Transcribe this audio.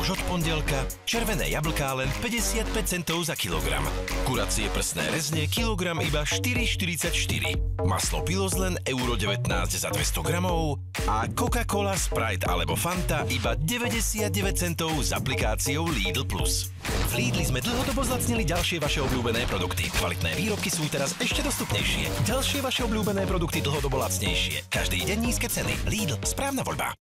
už od pondelka, červené jablká len 55 centov za kilogram. Kuracie prsné rezne kilogram iba 4,44. Maslo Pilos len €1,19 za 200 gramov a Coca-Cola, Sprite alebo Fanta iba 99 centov s aplikáciou Lidl Plus. V Lidli sme dlhodobo zlacnili ďalšie vaše obľúbené produkty. Kvalitné výrobky sú teraz ešte dostupnejšie. Ďalšie vaše obľúbené produkty dlhodobo lacnejšie. Každý deň nízke ceny. Lidl, správna voľba.